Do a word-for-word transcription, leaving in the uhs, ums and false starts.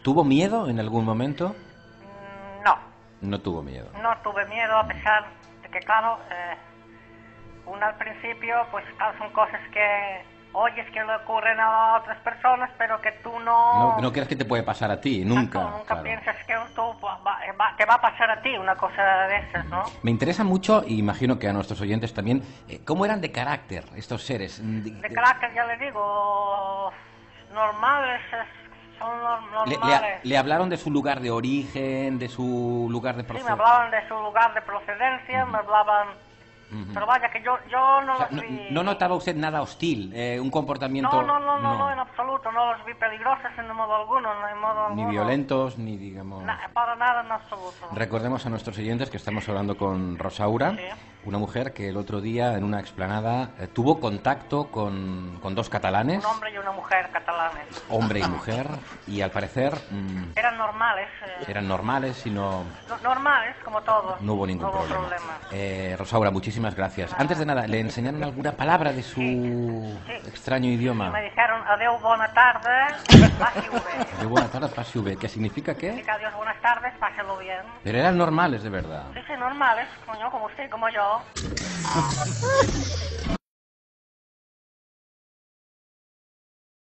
¿Tuvo miedo en algún momento? Mm, No, No tuvo miedo. no tuve miedo, a pesar de que, claro, eh, uno al principio, pues claro, son cosas que oyes que le ocurren a otras personas, pero que tú no... No, no creas que te puede pasar a ti, Exacto, nunca. nunca claro. piensas que tú, va- va- te va a pasar a ti una cosa de esas, ¿no? Me interesa mucho, y imagino que a nuestros oyentes también, eh, cómo eran de carácter estos seres. De, De carácter, ya le digo, normales, es- son nor- le, le- normales. le hablaron de su lugar de origen, de su lugar de Sí, me procedencia. hablaban de su lugar de procedencia, me hablaban... Pero vaya, que yo, yo no O sea, los no, vi... no notaba usted nada hostil, eh, un comportamiento... No, no, no, no, no, en absoluto, no los vi peligrosos en modo alguno, no, en modo Ni alguno. violentos, ni digamos... Na- para nada en absoluto. Recordemos a nuestros oyentes que estamos hablando con Rosaura, Sí. una mujer que el otro día en una explanada eh, tuvo contacto con, con dos catalanes, Un hombre y una mujer catalanes. hombre y mujer, y al parecer mm, Eran normales, eh, eran normales y no, no- normales como todos. no hubo ningún no hubo problema. problema. Eh, Rosaura, muchísimas gracias. Antes de nada, ¿le enseñaron alguna palabra de su extraño idioma? Me dijeron adeu, buena tarde, pase bien. De buena tarde, pase V, ¿qué significa qué? Diga adiós, buenas tardes, páselo bien. Pero eran normales, de verdad. Sí, sí, normales, como yo, como usted, como yo.